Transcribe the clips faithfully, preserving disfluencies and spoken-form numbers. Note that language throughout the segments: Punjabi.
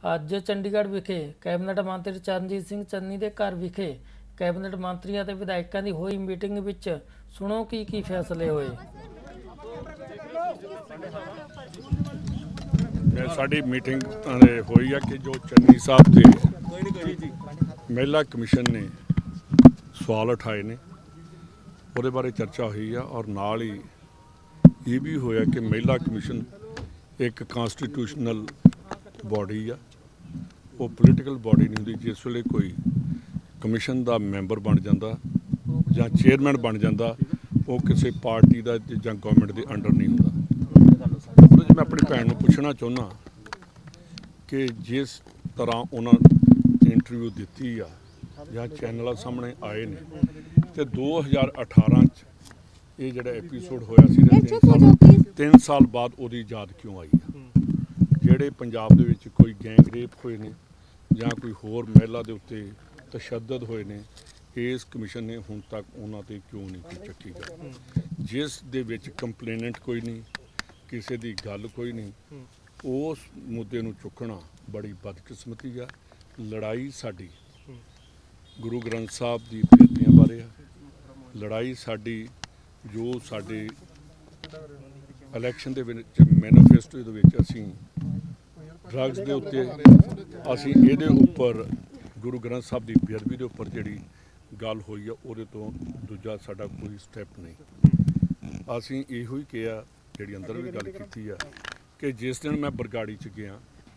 ਅੱਜ ਚੰਡੀਗੜ੍ਹ ਵਿਖੇ ਕੈਬਨਿਟ ਮੰਤਰੀ ਚਰਨਜੀਤ ਸਿੰਘ ਚੰਨੀ ਦੇ ਘਰ ਵਿਖੇ ਕੈਬਨਿਟ ਮੰਤਰੀਆਂ ਤੇ ਵਿਧਾਇਕਾਂ ਦੀ ਹੋਈ ਮੀਟਿੰਗ ਵਿੱਚ ਸੁਣੋ ਕੀ ਕੀ ਫੈਸਲੇ ਹੋਏ। ਸਾਡੀ ਮੀਟਿੰਗ ਹੋਈ ਆ ਕਿ ਜੋ ਚੰਨੀ ਸਾਹਿਬ ਤੇ ਮਹਿਲਾ ਕਮਿਸ਼ਨ ਨੇ ਸਵਾਲ ਉਠਾਏ ਨੇ ਉਹਦੇ ਬਾਰੇ ਚਰਚਾ ਹੋਈ ਆ ਔਰ ਨਾਲ ਹੀ ਇਹ ਵੀ ਹੋਇਆ ਕਿ ਮਹਿਲਾ ਕਮਿਸ਼ਨ ਇੱਕ ਕਨਸਟੀਟਿਊਸ਼ਨਲ ਬੋਡੀ ਆ, ਉਹ ਪੋਲੀਟੀਕਲ ਬੋਡੀ ਨਹੀਂ ਹੁੰਦੀ। ਜਿਸ ਵੇਲੇ ਕੋਈ ਕਮਿਸ਼ਨ ਦਾ ਮੈਂਬਰ ਬਣ ਜਾਂਦਾ ਜਾਂ ਚੇਅਰਮੈਨ ਬਣ ਜਾਂਦਾ ਉਹ ਕਿਸੇ ਪਾਰਟੀ ਦਾ ਜਾਂ ਗਵਰਨਮੈਂਟ ਦੇ ਅੰਡਰ ਨਹੀਂ ਹੁੰਦਾ। ਉਹਦੇ 'ਚ ਮੈਂ ਆਪਣੀ ਭੈਣ ਨੂੰ ਪੁੱਛਣਾ ਚਾਹੁੰਦਾ ਕਿ ਜਿਸ ਤਰ੍ਹਾਂ ਉਹਨਾਂ ਇੰਟਰਵਿਊ ਦਿੱਤੀ ਆ ਜਾਂ ਚੈਨਲਾਂ ਸਾਹਮਣੇ ਆਏ ਨੇ ਤੇ ਦੋ ਹਜ਼ਾਰ ਅਠਾਰਾਂ 'ਚ ਇਹ ਜਿਹੜਾ ਐਪੀਸੋਡ ਹੋਇਆ ਸੀ ਤਿੰਨ ਸਾਲ ਤਿੰਨ ਸਾਲ ਬਾਅਦ ਉਹਦੀ ਯਾਦ ਕਿਉਂ ਆਈ ਆ? ਜਿਹੜੇ ਪੰਜਾਬ ਦੇ ਵਿੱਚ ਕੋਈ ਗੈਂਗ ਰੇਪ ਹੋਏ ਨੇ ਜਾਂ ਕੋਈ ਹੋਰ ਮਹਿਲਾ ਦੇ ਉੱਤੇ ਤਸ਼ੱਦਦ ਹੋਏ ਨੇ, ਇਸ ਕਮਿਸ਼ਨ ਨੇ ਹੁਣ ਤੱਕ ਉਹਨਾਂ 'ਤੇ ਕਿਉਂ ਨਹੀਂ ਕੋਈ ਚੱਕੀ ਗੱਲ? ਜਿਸ ਦੇ ਵਿੱਚ ਕੰਪਲੇਨੈਂਟ ਕੋਈ ਨਹੀਂ, ਕਿਸੇ ਦੀ ਗੱਲ ਕੋਈ ਨਹੀਂ, ਉਸ ਮੁੱਦੇ ਨੂੰ ਚੁੱਕਣਾ ਬੜੀ ਬਦਕਿਸਮਤੀ ਆ। ਲੜਾਈ ਸਾਡੀ ਗੁਰੂ ਗ੍ਰੰਥ ਸਾਹਿਬ ਦੀ ਬੇਅਦਬੀਆਂ ਬਾਰੇ ਆ, ਲੜਾਈ ਸਾਡੀ ਜੋ ਸਾਡੇ ਇਲੈਕਸ਼ਨ ਦੇ ਵਿੱਚ ਮੈਨੀਫੈਸਟੋ ਦੇ ਵਿੱਚ ਅਸੀਂ ਡਰੱਗਸ ਦੇ ਉੱਤੇ ਅਸੀਂ ਇਹਦੇ ਉੱਪਰ ਗੁਰੂ ਗ੍ਰੰਥ ਸਾਹਿਬ ਦੀ ਬੇਅਦਬੀ ਦੇ ਉੱਪਰ ਜਿਹੜੀ ਗੱਲ ਹੋਈ ਆ ਉਹਦੇ ਤੋਂ ਦੂਜਾ ਸਾਡਾ ਕੋਈ ਸਟੈਪ ਨਹੀਂ। ਅਸੀਂ ਇਹੋ ਹੀ ਕਿਹਾ, ਜਿਹੜੀ ਅੰਦਰ ਵੀ ਗੱਲ ਕੀਤੀ ਆ ਕਿ ਜਿਸ ਦਿਨ ਮੈਂ ਬਰਗਾੜੀ 'ਚ ਗਿਆ,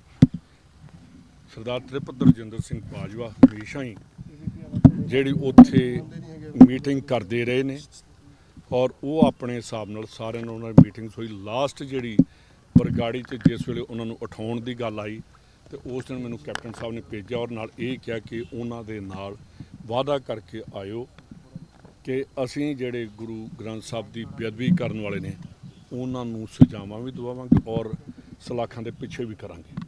ਸਰਦਾਰ ਤ੍ਰਿਪਤ ਰਜਿੰਦਰ ਸਿੰਘ ਬਾਜਵਾ ਹਮੇਸ਼ਾ ਹੀ ਜਿਹੜੀ ਉੱਥੇ ਮੀਟਿੰਗ ਕਰਦੇ ਰਹੇ ਨੇ ਔਰ ਉਹ ਆਪਣੇ ਹਿਸਾਬ ਨਾਲ ਸਾਰਿਆਂ ਨਾਲ ਉਹਨਾਂ ਦੀ ਮੀਟਿੰਗਸ ਹੋਈ। ਲਾਸਟ ਜਿਹੜੀ ਬਰਗਾੜੀ 'ਚ ਜਿਸ ਵੇਲੇ ਉਹਨਾਂ ਨੂੰ ਉਠਾਉਣ ਦੀ ਗੱਲ ਆਈ ਤੇ ਉਸ ਦਿਨ ਮੈਨੂੰ ਕੈਪਟਨ ਸਾਹਿਬ ਨੇ ਭੇਜਿਆ ਔਰ ਨਾਲ ਇਹ ਕਿਹਾ ਕਿ ਉਹਨਾਂ ਦੇ ਨਾਲ ਵਾਅਦਾ ਕਰਕੇ ਆਇਓ ਕਿ ਅਸੀਂ ਜਿਹੜੇ ਗੁਰੂ ਗ੍ਰੰਥ ਸਾਹਿਬ ਦੀ ਬੇਅਦਬੀ ਕਰਨ ਵਾਲੇ ਨੇ ਉਹਨਾਂ ਨੂੰ ਸਜ਼ਾਵਾਂ ਵੀ ਦਵਾਵਾਂਗੇ ਔਰ ਸਲਾਖਾਂ ਦੇ ਪਿੱਛੇ ਵੀ ਕਰਾਂਗੇ।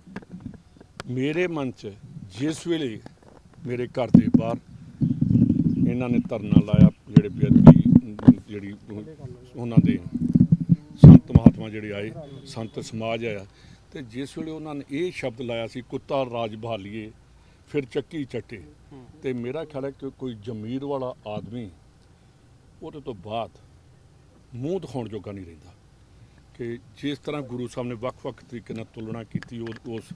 ਮੇਰੇ ਮਨ 'ਚ ਜਿਸ ਵੇਲੇ ਮੇਰੇ ਘਰ ਦੇ ਬਾਹਰ ਇਹਨਾਂ ਨੇ ਧਰਨਾ ਲਾਇਆ, ਜਿਹੜੇ ਬੇਅਦਬੀ ਜਿਹੜੀ ਉਹਨਾਂ ਦੇ ਸੰਤ ਮਹਾਤਮਾ ਜਿਹੜੇ ਆਏ, ਸੰਤ ਸਮਾਜ ਆਇਆ, ਤੇ ਜਿਸ ਵੇਲੇ ਉਹਨਾਂ ਨੇ ਇਹ ਸ਼ਬਦ ਲਾਇਆ ਸੀ ਕੁੱਤਾ ਰਾਜ ਭਾਲੀਏ ਫਿਰ ਚੱਕੀ ਚੱਟੇ, ਤੇ ਮੇਰਾ ਖਿਆਲ ਹੈ ਕਿ ਕੋਈ ਜ਼ਮੀਰ ਵਾਲਾ ਆਦਮੀ ਉਹਦੇ ਤੋਂ ਬਾਅਦ ਮੂੰਹ ਦਿਖਾਉਣ ਜੋਗਾ ਨਹੀਂ ਰਹਿੰਦਾ ਕਿ ਜਿਸ ਤਰ੍ਹਾਂ ਗੁਰੂ ਸਾਹਿਬ ਨੇ ਵੱਖ-ਵੱਖ ਤਰੀਕੇ ਨਾਲ ਤੁਲਨਾ ਕੀਤੀ ਉਹ ਉਸ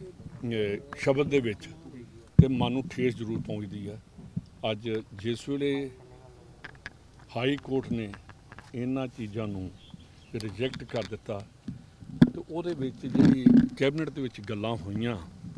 ਸ਼ਬਦ ਦੇ ਵਿੱਚ, ਤੇ ਮਨ ਨੂੰ ਠੇਸ ਜ਼ਰੂਰ ਪਹੁੰਚਦੀ ਹੈ। ਅੱਜ ਜਿਸ ਵੇਲੇ ਹਾਈ ਕੋਰਟ ਨੇ ਇਹਨਾਂ ਚੀਜ਼ਾਂ ਨੂੰ ਰਿਜੈਕਟ ਕਰ ਦਿੱਤਾ ਤੇ ਉਹਦੇ ਵਿੱਚ ਜਿਹੜੀ ਕੈਬਨਿਟ ਦੇ ਵਿੱਚ ਗੱਲਾਂ ਹੋਈਆਂ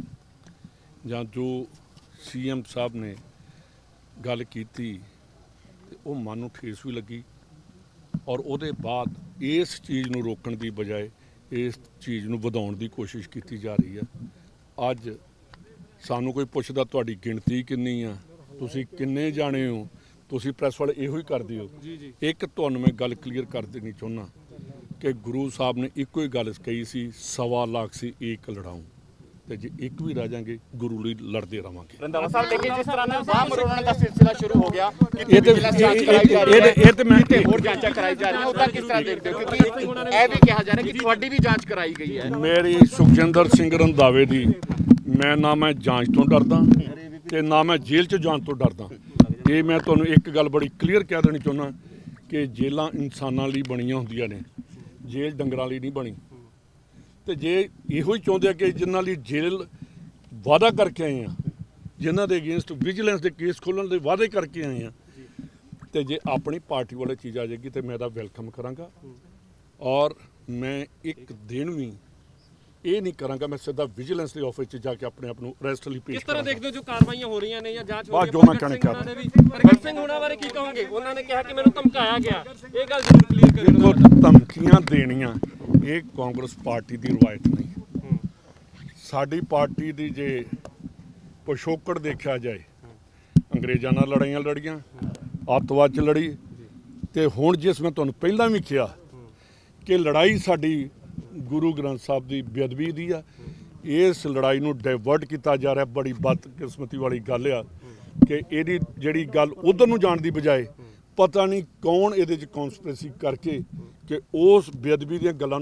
ਜਾਂ ਜੋ ਸੀ ਐਮ ਸਾਹਿਬ ਨੇ ਗੱਲ ਕੀਤੀ ਤੇ ਉਹ ਮਨ ਨੂੰ ਠੇਸ ਵੀ ਲੱਗੀ ਔਰ ਉਹਦੇ ਬਾਅਦ ਇਸ ਚੀਜ਼ ਨੂੰ ਰੋਕਣ ਦੀ ਬਜਾਏ ਇਸ ਚੀਜ਼ ਨੂੰ ਵਧਾਉਣ ਦੀ ਕੋਸ਼ਿਸ਼ ਕੀਤੀ ਜਾ ਰਹੀ ਹੈ। ਅੱਜ ਸਾਨੂੰ ਕੋਈ ਪੁੱਛਦਾ ਤੁਹਾਡੀ ਗਿਣਤੀ ਕਿੰਨੀ ਆ, ਤੁਸੀਂ ਕਿੰਨੇ ਜਾਣੇ ਹੋ, ਤੁਸੀਂ ਪ੍ਰੈਸ ਵਾਲੇ ਇਹੋ ਹੀ ਕਰਦੇ ਹੋ। ਇੱਕ ਤੁਹਾਨੂੰ ਮੈਂ ਗੱਲ ਕਲੀਅਰ ਕਰ ਦੇਣੀ ਚਾਹੁੰਦਾ ਕਿ ਗੁਰੂ ਸਾਹਿਬ ਨੇ ਇੱਕੋ ਹੀ ਗੱਲ ਕਹੀ ਸੀ, ਸਵਾ ਲੱਖ ਸੀ ਇੱਕ ਲੜਾਊਂ, ਤੇ ਜੇ ਇੱਕ ਵੀ ਰਹਿ ਜਾਵਾਂਗੇ ਗੁਰੂ ਲਈ ਲੜਦੇ ਰਵਾਂਗੇ। ਰੰਧਾਵਾ ਸਾਹਿਬ ਲੇਕਿਨ ਜਿਸ ਤਰ੍ਹਾਂ ਨਾਲ ਬਾਹ ਮਰੋੜਨ ਦਾ ਸਿਲਸਿਲਾ ਸ਼ੁਰੂ ਹੋ ਗਿਆ, ਇਹ ਤੇ ਇਹ ਤੇ ਮੈਂ ਹੋਰ ਜਾਂਚਾਂ ਕਰਾਈ ਜਾ ਰਹੀਆਂ, ਉਹਦਾ ਕਿਸ ਤਰ੍ਹਾਂ ਦੇਖਦੇ ਹੋ? ਕਿਉਂਕਿ ਇਹ ਵੀ ਕਿਹਾ ਜਾ ਰਿਹਾ ਕਿ ਤੁਹਾਡੀ ਵੀ ਜਾਂਚ ਕਰਾਈ ਗਈ ਹੈ। ਮੇਰੀ ਸੁਖਜਿੰਦਰ ਸਿੰਘ ਰੰਧਾਵੇ ਦੀ ਮੈਂ ਨਾ ਮੈਂ ਜਾਂਚ ਤੋਂ ਡਰਦਾ ਤੇ ਨਾ ਮੈਂ ਜੇਲ੍ਹ 'ਚ ਜਾਣ ਤੋਂ ਡਰਦਾ। ਇਹ ਮੈਂ ਤੁਹਾਨੂੰ ਇੱਕ ਗੱਲ ਬੜੀ ਕਲੀਅਰ ਕਹਿ ਦੇਣੀ ਚਾਹੁੰਦਾ ਕਿ ਜੇਲ੍ਹਾਂ ਇਨਸਾਨਾਂ ਲਈ ਬਣੀਆਂ ਹੁੰਦੀਆਂ ਨੇ, ਜੇਲ੍ਹ ਡੰਗਰਾਂ ਲਈ ਨਹੀਂ ਬਣੀ। ਤੇ ਜੇ ਇਹੋ ਹੀ ਚਾਹੁੰਦੇ ਆ ਕਿ ਜਿਨ੍ਹਾਂ ਲਈ ਜੇਲ੍ਹ ਵਾਅਦਾ ਕਰਕੇ ਆਏ ਆ, ਜਿਨ੍ਹਾਂ ਦੇ ਅਗੇਂਸਟ ਵਿਜੀਲੈਂਸ ਦੇ ਕੇਸ ਖੋਲ੍ਹਣ ਦੇ ਵਾਅਦੇ ਕਰਕੇ ਆਏ ਆ, ਤੇ ਜੇ ਆਪਣੀ ਪਾਰਟੀ ਵਾਲੇ ਚੀਜ਼ ਆ ਜਾਏਗੀ ਤੇ ਮੈਂ ਇਹਦਾ ਵੈਲਕਮ ਕਰਾਂਗਾ ਔਰ ਮੈਂ ਇੱਕ ਦਿਨ ਵੀ ਇਹ ਨਹੀਂ ਕਰਾਂਗਾ ਮੈਂ ਸਿੱਧਾ ਵਿਜੀਲੈਂਸ ਦੇ ਆਫਿਸ 'ਚ ਜਾ ਕੇ ਆਪਣੇ ਆਪ ਨੂੰ ਅਰੈਸਟ ਲਈ ਪੇਸ਼ ਕਰਾਂਗਾ। ਕਿਸ ਤਰ੍ਹਾਂ ਦੇਖਦੇ ਹੋ ਜੋ ਕਾਰਵਾਈਆਂ ਹੋ ਰਹੀਆਂ ਨੇ ਜਾਂ ਜਾਂਚ ਹੋ ਰਹੀ ਹੈ? ਜੋ ਮੈਂ ਕਹਿਣਾ ਚਾਹੁੰਦਾ ਪ੍ਰਗਟ ਸਿੰਘ ਹੋਣਾ ਬਾਰੇ ਕੀ ਕਹੋਗੇ? ਉਹਨਾਂ ਨੇ ਕਿਹਾ ਕਿ ਮੈਨੂੰ ਧਮਕਾਇਆ ਗਿਆ, ਇਹ ਗੱਲ ਜ਼ਰੂਰ ਕਲੀਅਰ ਕਰੋ। ਦੇਖੋ, ਧਮਕੀਆਂ ਦੇਣੀਆਂ ਇਹ ਕਾਂਗਰਸ ਪਾਰਟੀ ਦੀ ਰਵਾਇਤ ਨਹੀਂ। ਸਾਡੀ ਪਾਰਟੀ ਦੀ ਜੇ ਪਿਛੋਕੜ ਦੇਖਿਆ ਜਾਏ, ਅੰਗਰੇਜ਼ਾਂ ਨਾਲ ਲੜਾਈਆਂ ਲੜੀਆਂ, ਅੱਤਵਾਦ 'ਚ ਲੜੀ, ਤੇ ਹੁਣ ਜਿਸ ਮੈਂ ਤੁਹਾਨੂੰ ਪਹਿਲਾਂ ਵੀ ਕਿਹਾ ਕਿ ਲੜਾਈ ਸਾਡੀ ਗੁਰੂ ਗ੍ਰੰਥ ਸਾਹਿਬ ਦੀ ਬੇਅਦਬੀ ਦੀ ਆ, ਇਸ ਲੜਾਈ ਨੂੰ ਡਾਇਵਰਟ ਕੀਤਾ ਜਾ ਰਿਹਾ। ਬੜੀ ਬਦਕਿਸਮਤੀ ਵਾਲੀ ਗੱਲ ਆ ਕਿ ਇਹਦੀ ਜਿਹੜੀ ਗੱਲ ਉਧਰ ਨੂੰ ਜਾਣ ਦੀ ਬਜਾਏ ਪਤਾ ਨਹੀਂ ਕੌਣ ਇਹਦੇ 'ਚ ਕੌਨਸਪੀਰੇਸੀ ਕਰਕੇ ਕਿ ਉਸ ਬੇਅਦਬੀ ਦੀਆਂ ਗੱਲਾਂ ਨੂੰ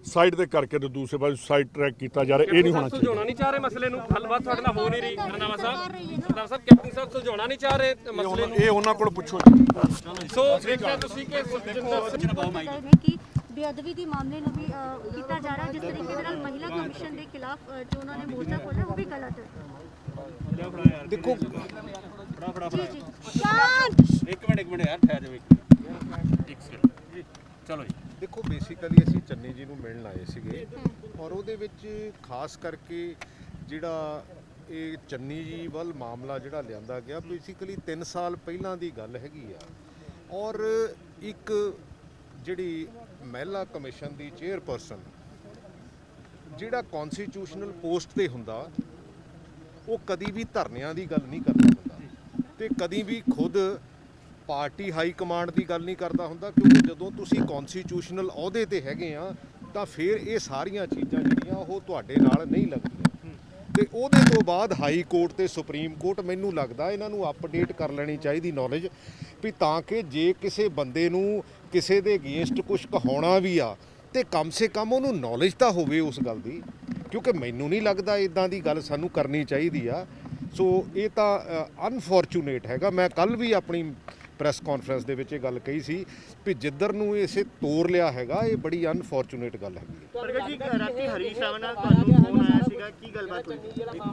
ਸਾਈਡ ਤੇ ਕਰਕੇ ਤੇ ਦੂਸਰੇ ਪਾਸੇ ਸਾਈਡ ਟਰੈਕ ਕੀਤਾ ਜਾ ਰਿਹਾ। ਇਹ ਨਹੀਂ ਹੋਣਾ ਚਾਹੀਦਾ। ਸੁਲਝਾਉਣਾ ਨਹੀਂ ਚਾਹ ਰਹੇ ਮਸਲੇ ਨੂੰ, ਗੱਲਬਾਤ ਤੁਹਾਡੇ ਨਾਲ ਹੋ ਨਹੀਂ ਰਹੀ। ਰੰਧਾਵਾ ਸਾਹਿਬ ਰੰਧਾਵਾ ਸਾਹਿਬ ਕੈਪਟਨ ਸਾਹਿਬ ਸੁਲਝਾਉਣਾ ਨਹੀਂ ਚਾਹ ਰਹੇ ਇਹ ਮਸਲੇ ਉਹਨਾਂ- ਨੂੰ। ਇਹ ਉਹਨਾਂ ਕੋਲ ਪੁੱਛੋ ਜੀ। ਸੋ ਦੇਖਿਆ ਤੁਸੀਂ ਕਿ ਸੁਖਜਿੰਦਰ ਸਿੰਘ ਨੇ ਕਿ ਬੇਅਦਬੀ ਦੇ ਮਾਮਲੇ ਨੂੰ ਵੀ ਅ, ਕੀਤਾ ਜਾ ਰਿਹਾ ਜਿਸ ਤਰੀਕੇ ਦੇ ਨਾਲ ਮਹਿਲਾ ਕਮਿਸ਼ਨ ਦੇ ਖਿਲਾਫ ਅ, ਜੋ ਉਹਨਾਂ ਨੇ ਮੋਰਚਾ ਖੋਲ੍ਹਿਆ ਉਹ ਵੀ ਗਲਤ ਹੈ। ਦੇਖੋ ਜੀ ਜੀ ਸ਼ਾਂਤ ਇੱਕ ਮਿੰਟ ਇੱਕ ਮਿੰਟ ਯਾਰ ਠਹਿਰ ਜਾਓ ਇੱਕ ਸੈਕਿੰਡ ਚਲੋ ਜੀ। ਦੇਖੋ ਬੇਸਿਕਲੀ ਅਸੀਂ ਚੰਨੀ ਜੀ ਨੂੰ ਮਿਲਣ ਆਏ ਸੀਗੇ ਔਰ ਉਹਦੇ ਵਿੱਚ ਖਾਸ ਕਰਕੇ ਜਿਹੜਾ ਇਹ ਚੰਨੀ ਜੀ ਵੱਲ ਮਾਮਲਾ ਜਿਹੜਾ ਲਿਆਂਦਾ ਗਿਆ ਬੇਸਿਕਲੀ ਤਿੰਨ ਸਾਲ ਪਹਿਲਾਂ ਦੀ ਗੱਲ ਹੈਗੀ ਆ ਔਰ ਇੱਕ ਜਿਹੜੀ ਮਹਿਲਾ ਕਮਿਸ਼ਨ ਦੀ ਚੇਅਰਪਰਸਨ ਜਿਹੜਾ ਕਨਸਟੀਟਿਊਸ਼ਨਲ ਪੋਸਟ ਤੇ ਹੁੰਦਾ ਉਹ ਕਦੀ ਵੀ ਧਰਨਿਆਂ ਦੀ ਗੱਲ ਨਹੀਂ ਕਰਦਾ ਹੁੰਦਾ ਤੇ ਕਦੀ ਵੀ ਖੁਦ ਪਾਰਟੀ ਹਾਈ ਕਮਾਂਡ ਦੀ ਗੱਲ ਨਹੀਂ ਕਰਦਾ ਹੁੰਦਾ ਕਿਉਂਕਿ ਜਦੋਂ ਤੁਸੀਂ ਕਨਸਟੀਟਿਊਸ਼ਨਲ ਅਹੁਦੇ ਤੇ ਹੈਗੇ ਆ ਤਾਂ ਫਿਰ ਇਹ ਸਾਰੀਆਂ ਚੀਜ਼ਾਂ ਜਿਹੜੀਆਂ ਉਹ ਤੁਹਾਡੇ ਨਾਲ ਨਹੀਂ ਲੱਗਦੀਆਂ ਤੇ ਉਹਦੇ ਤੋਂ ਬਾਅਦ ਹਾਈ ਕੋਰਟ ਤੇ ਸੁਪਰੀਮ ਕੋਰਟ ਮੈਨੂੰ ਲੱਗਦਾ ਇਹਨਾਂ ਨੂੰ ਅਪਡੇਟ ਕਰ ਲੈਣੀ ਚਾਹੀਦੀ ਨੌਲੇਜ ਵੀ ਤਾਂ ਕਿ ਜੇ ਕਿਸੇ ਬੰਦੇ ਨੂੰ ਕਿਸੇ ਦੇ ਅਗੇਂਸਟ ਕੁਝ ਕਹਾਉਣਾ ਵੀ ਆ ਤੇ ਕਮ ਸੇ ਕਮ ਉਹਨੂੰ ਨੌਲੇਜ ਤਾਂ ਹੋਵੇ ਉਸ ਗੱਲ ਦੀ ਕਿਉਂਕਿ ਮੈਨੂੰ ਨਹੀਂ ਲੱਗਦਾ ਇਦਾਂ ਦੀ ਗੱਲ ਸਾਨੂੰ ਕਰਨੀ ਚਾਹੀਦੀ ਆ। ਸੋ ਇਹ ਤਾਂ ਅਨਫੋਰਚੂਨੇਟ ਹੈਗਾ। ਮੈਂ ਕੱਲ ਵੀ ਆਪਣੀ ਪ੍ਰੈਸ ਕਾਨਫਰੰਸ ਦੇ ਵਿੱਚ ਇਹ ਗੱਲ ਕਹੀ ਸੀ ਵੀ ਜਿੱਧਰ ਨੂੰ ਇਸੇ ਤੋਰ ਲਿਆ ਹੈਗਾ ਇਹ ਬੜੀ ਅਨਫੋਰਚੂਨੇਟ ਗੱਲ ਹੈਗੀ ਹੈ। ਪ੍ਰਗਟ ਜੀ ਰਾਤੀ ਹਰੀਸ਼ ਰਾਵ ਨਾਲ ਤੁਹਾਨੂੰ ਫੋਨ ਆਇਆ ਸੀਗਾ, ਕੀ ਗੱਲਬਾਤ ਹੋਈ?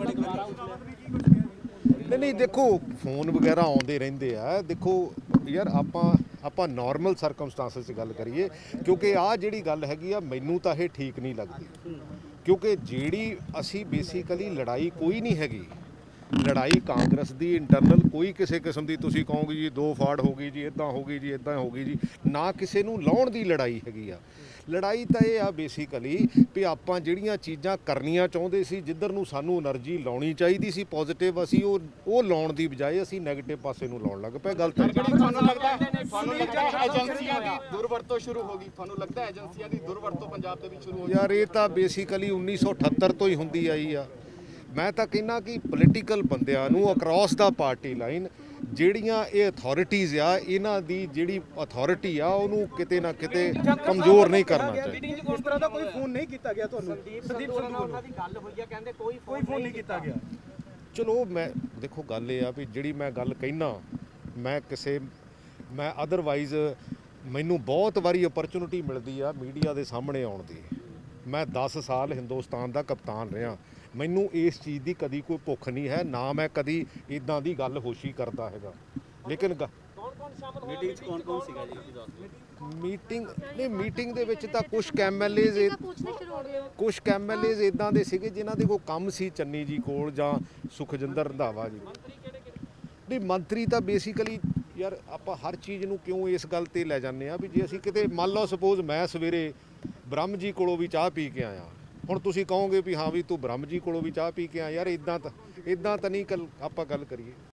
ਨਹੀਂ ਨਹੀਂ ਦੇਖੋ ਫੋਨ ਵਗੈਰਾ ਆਉਂਦੇ ਰਹਿੰਦੇ ਆ। ਦੇਖੋ ਯਾਰ ਆਪਾਂ ਆਪਾਂ ਨਾਰਮਲ ਸਰਕਮਸਟੈਂਸਸ 'ਚ ਗੱਲ ਕਰੀਏ ਕਿਉਂਕਿ ਆਹ ਜਿਹੜੀ ਗੱਲ ਹੈਗੀ ਆ ਮੈਨੂੰ ਤਾਂ ਇਹ ਠੀਕ ਨਹੀਂ ਲੱਗਦੀ ਕਿਉਂਕਿ ਜਿਹੜੀ ਅਸੀਂ ਬੇਸਿਕਲੀ ਲੜਾਈ ਕੋਈ ਨਹੀਂ ਹੈਗੀ। ਲੜਾਈ ਕਾਂਗਰਸ ਦੀ ਇੰਟਰਨਲ ਕੋਈ ਕਿਸੇ ਕਿਸਮ ਦੀ ਤੁਸੀਂ ਕਹੋਗੇ ਜੀ ਦੋ ਫਾੜ ਹੋ ਗਈ ਜੀ ਇੱਦਾਂ ਹੋ ਗਈ ਜੀ ਇੱਦਾਂ ਹੋ ਗਈ ਜੀ ਨਾ ਕਿਸੇ ਨੂੰ ਲਾਉਣ ਦੀ ਲੜਾਈ ਹੈਗੀ ਆ। ਲੜਾਈ ਤਾਂ ਇਹ ਆ ਬੇਸਿਕਲੀ ਵੀ ਆਪਾਂ ਜਿਹੜੀਆਂ ਚੀਜ਼ਾਂ ਕਰਨੀਆਂ ਚਾਹੁੰਦੇ ਸੀ ਜਿੱਧਰ ਨੂੰ ਸਾਨੂੰ ਐਨਰਜੀ ਲਾਉਣੀ ਚਾਹੀਦੀ ਸੀ ਪੋਜ਼ਿਟਿਵ ਅਸੀਂ ਉਹ ਉਹ ਲਾਉਣ ਦੀ ਬਜਾਏ ਅਸੀਂ ਨੈਗੇਟਿਵ ਪਾਸੇ ਨੂੰ ਲਾਉਣ ਲੱਗ ਪਏ। ਗਲਤ ਹੈ। ਤੁਹਾਨੂੰ ਲੱਗਦਾ ਤੁਹਾਨੂੰ ਲੱਗਦਾ ਏਜੰਸੀਆਂ ਦੀ ਦੁਰਵਰਤੋਂ ਸ਼ੁਰੂ ਹੋ ਗਈ? ਤੁਹਾਨੂੰ ਲੱਗਦਾ ਏਜੰਸੀਆਂ ਦੀ ਦੁਰਵਰਤੋਂ ਪੰਜਾਬ ਦੇ ਵਿੱਚ ਸ਼ੁਰੂ ਹੋ ਗਈ? ਯਾਰ ਇਹ ਤਾਂ ਬੇਸਿਕਲੀ ਉੱਨੀ ਸੌ ਅਠੱਤਰ ਤੋਂ ਹੀ ਹੁੰਦੀ ਆਈ ਆ। ਮੈਂ ਤਾਂ ਕਹਿੰਦਾ ਕਿ ਪੋਲੀਟੀਕਲ ਬੰਦਿਆਂ ਨੂੰ ਅਕ੍ਰੋਸ ਦਾ ਪਾਰਟੀ ਲਾਈਨ ਜਿਹੜੀਆਂ ਇਹ ਅਥਾਰਟੀਜ਼ ਆ ਇਹਨਾਂ ਦੀ ਜਿਹੜੀ ਅਥਾਰਟੀ ਆ ਉਹਨੂੰ ਕਿਤੇ ਨਾ ਕਿਤੇ ਕਮਜ਼ੋਰ ਨਹੀਂ ਕਰਨਾ ਚਾਹੀਦਾ। ਉਸ ਤਰ੍ਹਾਂ ਦਾ ਕੋਈ ਫੋਨ ਨਹੀਂ ਕੀਤਾ ਗਿਆ ਤੁਹਾਨੂੰ? ਸੰਦੀਪ ਸੰਧੂ ਨਾਲ ਦੀ ਗੱਲ ਹੋਈ ਆ ਕਹਿੰਦੇ ਕੋਈ ਕੋਈ ਫੋਨ ਨਹੀਂ ਕੀਤਾ ਗਿਆ। ਚਲੋ ਮੈਂ ਦੇਖੋ ਗੱਲ ਇਹ ਆ ਵੀ ਜਿਹੜੀ ਮੈਂ ਗੱਲ ਕਹਿਣਾ ਮੈਂ ਕਿਸੇ ਮੈਂ ਅਦਰਵਾਈਜ਼ ਮੈਨੂੰ ਬਹੁਤ ਵਾਰੀ ਓਪਰਚੁਨਿਟੀ ਮਿਲਦੀ ਆ ਮੀਡੀਆ ਦੇ ਸਾਹਮਣੇ ਆਉਣ ਦੀ। ਮੈਂ ਦਸ ਸਾਲ ਹਿੰਦੁਸਤਾਨ ਦਾ ਕਪਤਾਨ ਰਿਹਾ। ਮੈਨੂੰ ਇਸ ਚੀਜ਼ ਦੀ ਕਦੀ ਕੋਈ ਭੁੱਖ ਨਹੀਂ ਹੈ ਨਾ ਮੈਂ ਕਦੀ ਇਦਾਂ ਦੀ ਗੱਲ ਹੋਸ਼ੀ ਕਰਦਾ ਹੈਗਾ ਲੇਕਿਨ ਮੀਟਿੰਗ 'ਚ ਕੌਣ ਕੌਣ ਸੀਗਾ ਜੀ? ਮੀਟਿੰਗ ਨਹੀਂ ਮੀਟਿੰਗ ਦੇ ਵਿੱਚ ਤਾਂ ਕੁਝ ਐਮਐਲਏਜ਼ ਪੁੱਛਣੇ ਸ਼ੁਰੂ ਹੋ ਗਏ। ਕੁਝ ਐਮਐਲਏਜ਼ ਇਦਾਂ ਦੇ ਸੀਗੇ ਜਿਨ੍ਹਾਂ ਦੇ ਕੋਲ ਕੰਮ ਸੀ ਚੰਨੀ ਜੀ ਕੋਲ ਜਾਂ ਸੁਖਜਿੰਦਰ ਰੰਧਾਵਾ ਜੀ। ਨਹੀਂ ਮੰਤਰੀ ਤਾਂ ਬੇਸਿਕਲੀ ਯਾਰ ਆਪਾਂ ਹਰ ਚੀਜ਼ ਨੂੰ ਕਿਉਂ ਇਸ ਗੱਲ ਤੇ ਲੈ ਜਾਂਦੇ ਆ ਵੀ ਜੇ ਅਸੀਂ ਕਿਤੇ ਮੰਨ ਲਓ ਸਪੋਜ਼ ਮੈਂ ਸਵੇਰੇ ਬ੍ਰਹਮ ਜੀ ਕੋਲੋਂ ਵੀ ਚਾਹ ਪੀ ਕੇ ਆਇਆ ਹੁਣ ਤੁਸੀਂ ਕਹੋਗੇ ਵੀ ਹਾਂ ਵੀ ਤੂੰ ਬ੍ਰਹਮ ਜੀ ਕੋਲੋਂ ਵੀ ਚਾਹ ਪੀ ਕੇ ਆ। ਯਾਰ ਇਦਾਂ ਤਾਂ ਇਦਾਂ ਤਾਂ ਨਹੀਂ ਕੱਲ ਆਪਾਂ ਗੱਲ ਕਰੀਏ।